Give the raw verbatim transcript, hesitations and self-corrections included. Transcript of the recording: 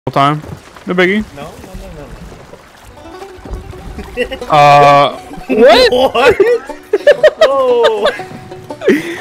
Time. No biggie. No, no, no, no. Uh, what? What? Oh.